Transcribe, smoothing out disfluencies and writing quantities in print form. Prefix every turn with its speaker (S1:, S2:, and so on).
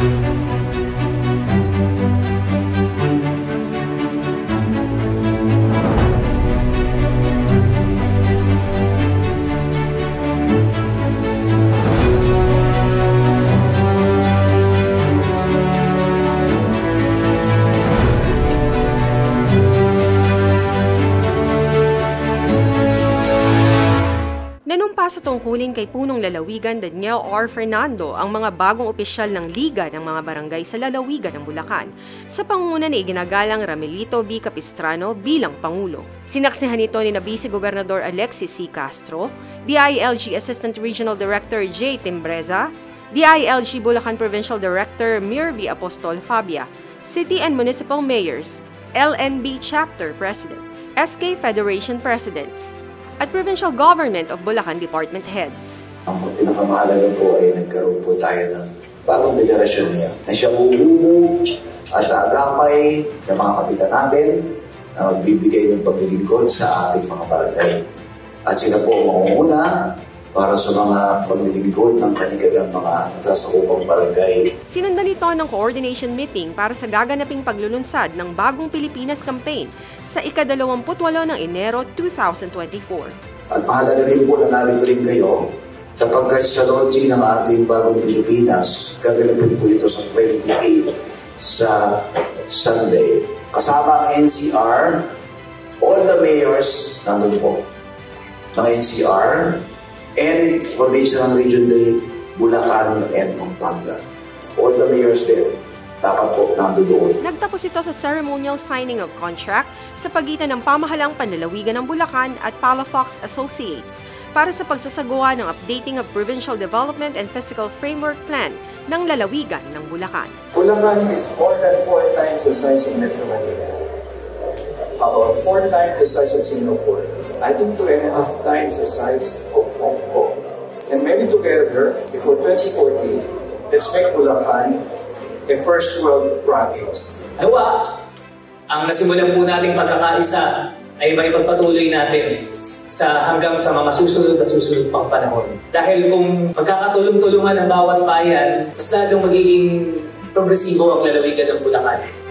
S1: Nanumpa sa tungkulin kay Punong Lalawigan Daniel R. Fernando ang mga bagong opisyal ng Liga ng mga Barangay sa Lalawigan ng Bulacan sa pangunguna ni iginagalang Ramelito B. Capistrano bilang Pangulo. Sinaksihan nito ni Vice Gobernador Alexis C. Castro, DILG Assistant Regional Director J. Timbreza, DILG Bulacan Provincial Director Mirvi Apostol Fabia, City and Municipal Mayors, LNB Chapter Presidents, SK Federation Presidents, at Provincial Government of Bulacan Department Heads.
S2: Ang pinakamahalaga po ay nagkaroon po tayo ng bagong federasyon niya na siya uubo at aagapay ng mga kapitan natin na magbibigay ng paglilingkod sa ating mga barangay. At sila po mangunguna para sa mga paglilingkod ng kanilang mga nasasakupang barangay.
S1: Sinundan ito ng coordination meeting para sa gaganaping paglulunsad ng Bagong Pilipinas Campaign sa ika-28 ng Enero 2024.
S2: At mahalaga rin po na narito rin kayo sapagkat sa launching ng ating Bagong Pilipinas, gaganapin po ito sa 28 sa Sunday. Kasama ang NCR, all the mayors nandun po ng NCR, and coordination ng Region 3, Bulacan and Pampanga. All the mayors there, dapat po nandoon.
S1: Nagtapos ito sa ceremonial signing of contract sa pagitan ng Pamahalang Panlalawigan ng Bulacan at Palafox Associates para sa pagsasagawa ng updating of Provincial Development and Physical Framework Plan ng Lalawigan ng Bulacan.
S3: Bulacan is more than 4 times the size of Metro Manila. About 4 times the size of Singapore. I think 2.5 times the size of Hong Kong. And maybe together, before 2040, let's make Bulacan a first world province.
S4: Nawa, ang nasimulan po nating pagkakaisa ay may pagpatuloy natin hanggang sa mga susunod at susunod pang panahon. Dahil kung magkakatulong-tulungan ang bawat bayan, mas lalong magiging progresibo ang lalawigan ng Bulacan.